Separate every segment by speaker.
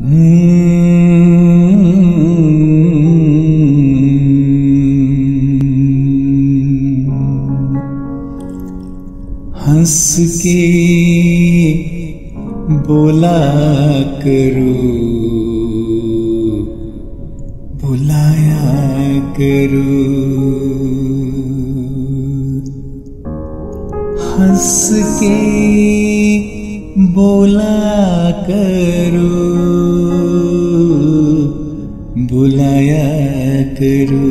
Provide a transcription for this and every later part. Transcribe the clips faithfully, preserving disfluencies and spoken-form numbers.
Speaker 1: हंस के बोला करो, बुलाया करो। हंस के बोला करो, बुलाया करो।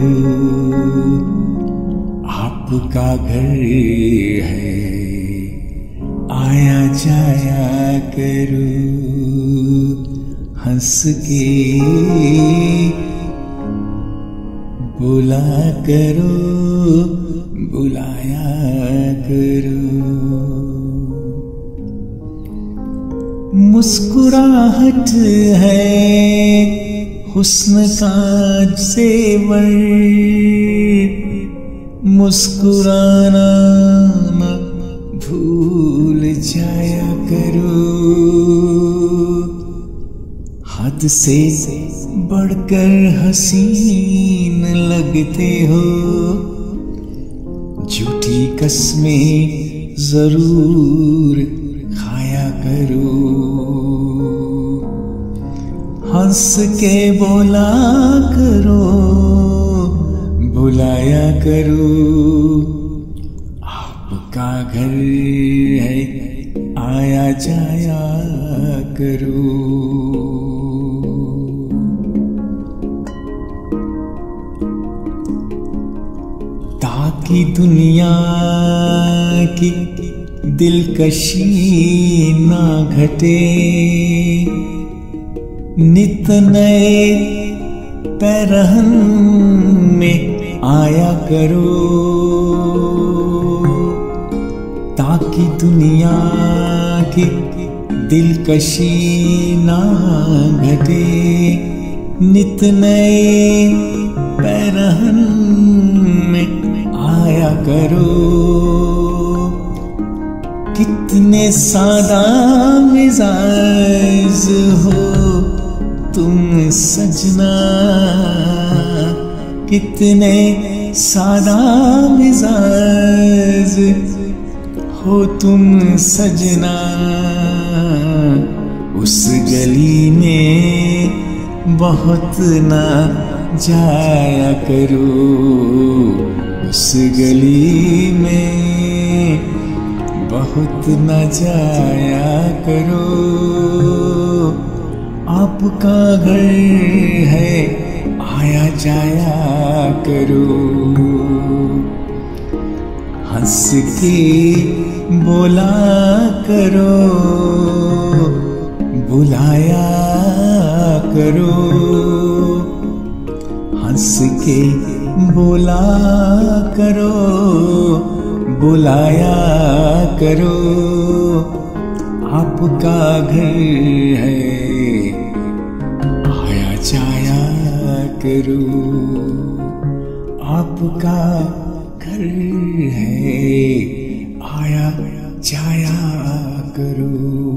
Speaker 1: आपका घर है, आया जाया करो। हंस के बोला करो, बुलाया करो। मुस्कुराहट है हुस्न का जेवर, मुस्कुराना न भूल जाया करो। हद से बढ़कर हसीन लगते हो, झूठी कसमें जरूर खाया करो। हंस के बोला करो, बुलाया करो। आपका घर है, आया जाया करो। ताकि दुनिया की दिलकशी ना घटे, नित नए पैरहन में आया करो। ताकि दुनिया की दिलकशी ना घटे, नित नए पैरहन में आया करो। कितने सादा मिजाज हो तुम सजना, कितने सादा मिजाज हो तुम सजना। उस गली में बहुत ना जाया करो, उस गली में बहुत न जाया करो। आपका घर है, आया जाया करो। हंस के बोला करो, बुलाया करो। हंस के बोला करो, बुलाया करो। आपका घर है, आया जाया करो। आपका घर है, आया जाया करो।